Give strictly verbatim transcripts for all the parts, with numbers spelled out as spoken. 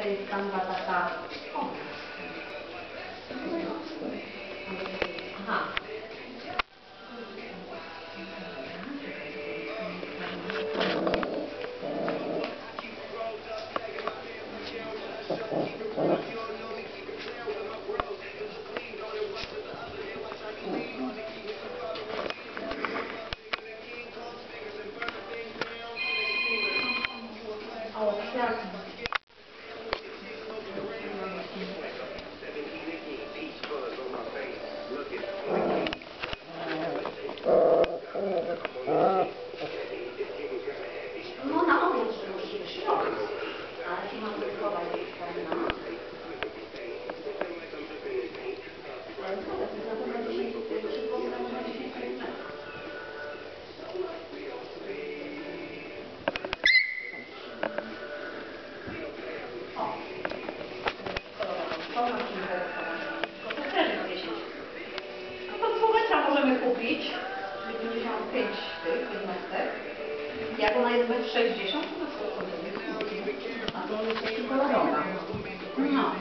jest kanwa taka... O. Aha. O, kwiatki. No na obiad, że możecie przyrobić. Ale nie ma próbować na ale dobra, to na pewno dziesięć, przypomnę, na dziesięć metrów. O, to na to też jest dziesięć. No to pół metra możemy kupić, dziewięćdziesiąt pięć tych jednostek. Jak ona jest metr sześćdziesiąt, to co to jest? A to jest jeszcze kolorowa. No.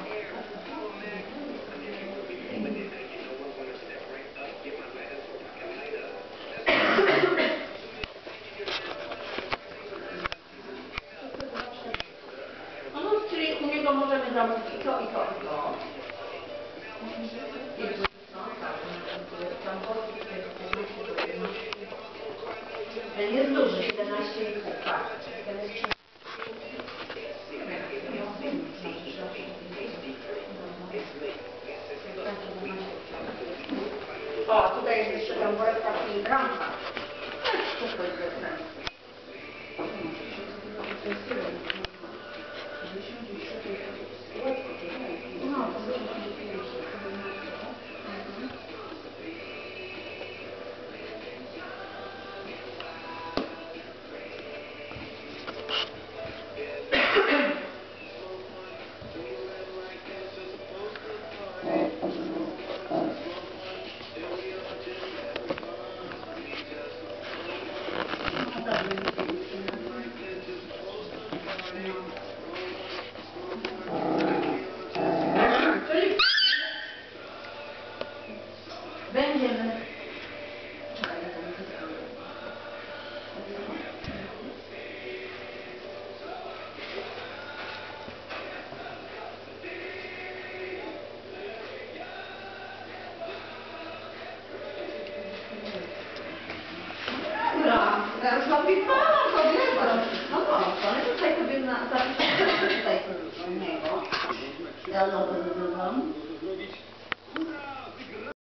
No, czyli u niego możemy zamówić i to, i to, i to. Ten jest duży, siedemnaście i pół, tak. Ten jest o, tutaj jest jeszcze tamborek taki bramka. Wszystko jest bez sensu. No, to będziemy. Dobra, teraz napisałam sobie, no proszę, ale tutaj sobie zapiszę tutaj u niego. Ja znowu